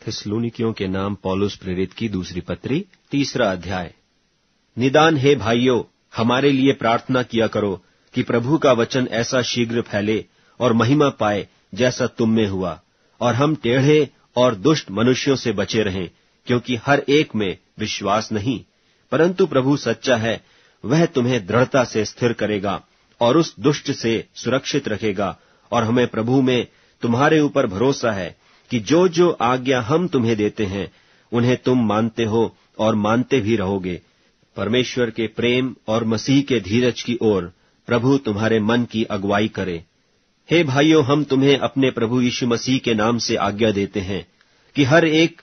थिस्सलुनीकियों के नाम पौलुस प्रेरित की दूसरी पत्री 3 अध्याय। निदान हे भाइयों, हमारे लिए प्रार्थना किया करो कि प्रभु का वचन ऐसा शीघ्र फैले और महिमा पाए जैसा तुम में हुआ, और हम टेढ़े और दुष्ट मनुष्यों से बचे रहें, क्योंकि हर एक में विश्वास नहीं, परंतु प्रभु सच्चा है, वह तुम्हें दृढ़ता से स्थिर करेगा और उस दुष्ट से सुरक्षित रखेगा। और हमें प्रभु में तुम्हारे ऊपर भरोसा है कि जो जो आज्ञा हम तुम्हें देते हैं उन्हें तुम मानते हो और मानते भी रहोगे। परमेश्वर के प्रेम और मसीह के धीरज की ओर प्रभु तुम्हारे मन की अगुवाई करे। हे भाइयों, हम तुम्हें अपने प्रभु यीशु मसीह के नाम से आज्ञा देते हैं कि हर एक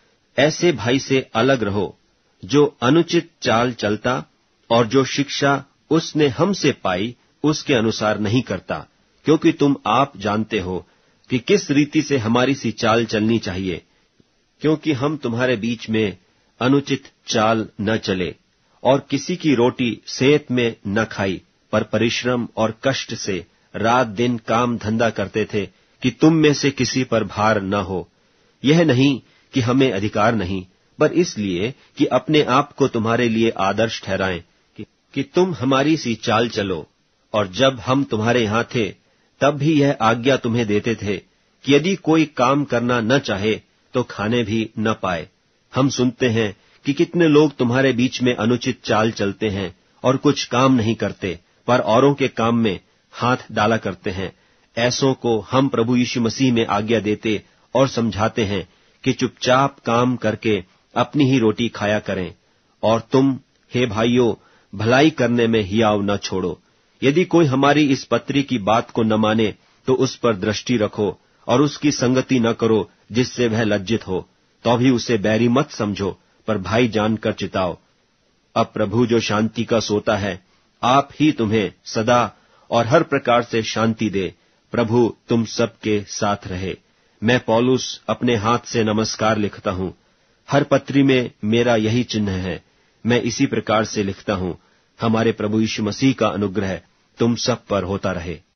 ऐसे भाई से अलग रहो जो अनुचित चाल चलता और जो शिक्षा उसने हमसे पाई उसके अनुसार नहीं करता, क्योंकि तुम आप जानते हो कि किस रीति से हमारी सी चाल चलनी चाहिए, क्योंकि हम तुम्हारे बीच में अनुचित चाल न चले और किसी की रोटी सेहत में न खाई, पर परिश्रम और कष्ट से रात दिन काम धंधा करते थे कि तुम में से किसी पर भार न हो। यह नहीं कि हमें अधिकार नहीं, पर इसलिए कि अपने आप को तुम्हारे लिए आदर्श ठहराएं कि तुम हमारी सी चाल चलो। और जब हम तुम्हारे यहां थे तब भी यह आज्ञा तुम्हें देते थे कि यदि कोई काम करना न चाहे तो खाने भी न पाए। हम सुनते हैं कि कितने लोग तुम्हारे बीच में अनुचित चाल चलते हैं और कुछ काम नहीं करते, पर औरों के काम में हाथ डाला करते हैं। ऐसों को हम प्रभु यीशु मसीह में आज्ञा देते और समझाते हैं कि चुपचाप काम करके अपनी ही रोटी खाया करें। और तुम, हे भाइयों, भलाई करने में हियाव न छोड़ो। यदि कोई हमारी इस पत्री की बात को न माने तो उस पर दृष्टि रखो और उसकी संगति न करो जिससे वह लज्जित हो, तो भी उसे बैरी मत समझो, पर भाई जानकर चिताओ। अब प्रभु जो शांति का सोता है, आप ही तुम्हें सदा और हर प्रकार से शांति दे। प्रभु तुम सबके साथ रहे। मैं पौलुस अपने हाथ से नमस्कार लिखता हूं। हर पत्री में मेरा यही चिन्ह है। मैं इसी प्रकार से लिखता हूं। हमारे प्रभु यीशु मसीह का अनुग्रह तुम सब पर होता रहे।